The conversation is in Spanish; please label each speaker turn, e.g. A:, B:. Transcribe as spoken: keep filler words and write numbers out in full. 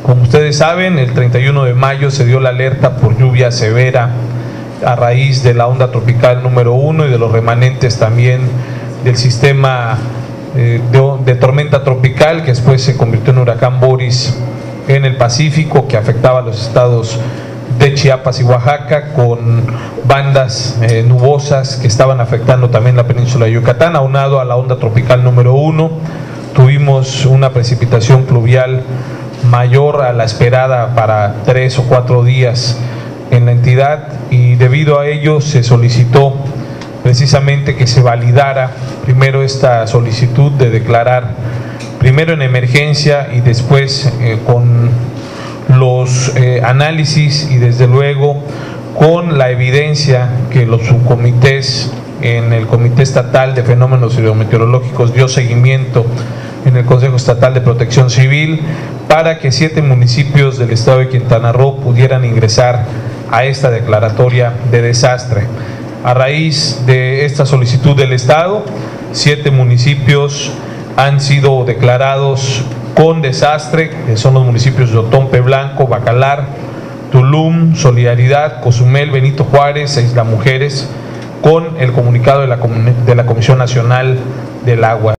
A: Como ustedes saben, el treinta y uno de mayo se dio la alerta por lluvia severa a raíz de la onda tropical número uno y de los remanentes también del sistema eh, de, de tormenta tropical que después se convirtió en huracán Boris en el Pacífico, que afectaba a los estados de Chiapas y Oaxaca, con bandas eh, nubosas que estaban afectando también la península de Yucatán. Aunado a la onda tropical número uno, tuvimos una precipitación pluvial mayor a la esperada para tres o cuatro días en la entidad, y debido a ello se solicitó precisamente que se validara primero esta solicitud de declarar primero en emergencia y después eh, con los eh, análisis y desde luego con la evidencia que los subcomités en el Comité Estatal de Fenómenos Hidrometeorológicos dio seguimiento en el Consejo Estatal de Protección Civil para que siete municipios del estado de Quintana Roo pudieran ingresar a esta declaratoria de desastre. A raíz de esta solicitud del estado, siete municipios han sido declarados con desastre, que son los municipios de Otompe Blanco, Bacalar, Tulum, Solidaridad, Cozumel, Benito Juárez e Isla Mujeres, con el comunicado de la, de la Comisión Nacional del Agua.